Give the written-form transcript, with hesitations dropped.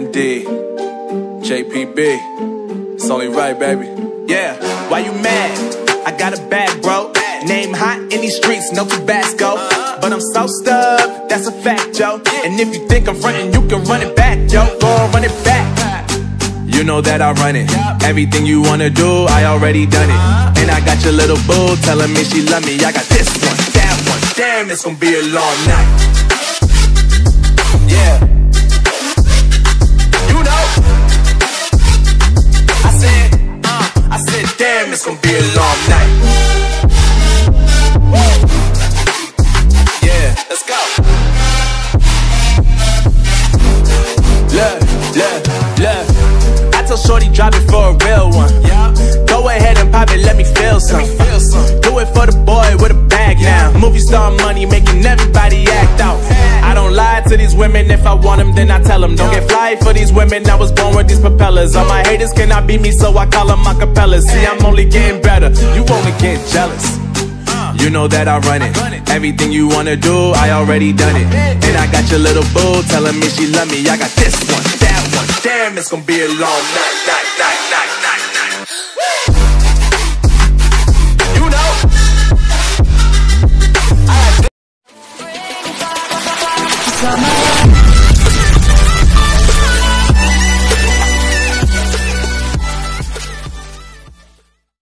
MD, JPB, it's only right, baby. Yeah, why you mad? I got a bag, bro. Name hot in these streets, no Tabasco. But I'm so stubbed, that's a fact, yo. And if you think I'm frontin', you can run it back, yo. Go on, run it back. You know that I run it. Everything you wanna do, I already done it. And I got your little boo telling me she love me. I got this one, that one. Damn, it's gonna be a long night. Yeah. You know. I said, damn, it's gonna be a long night. Yeah, let's go. Look. I told Shorty drop it for a real one. Go ahead and pop it, let me feel some. Do it for the boy with a bag now. Movie star money making everybody act out. I don't lie to these women, if I want them then I tell them. Don't get fly for these women, I was born with these propellers. All my haters cannot beat me, so I call them acapellas. See, I'm only getting better, you only get jealous. You know that I run it. Everything you wanna do, I already done it. And I got your little boo telling me she love me. I got this one, that one. Damn, it's gonna be a long night.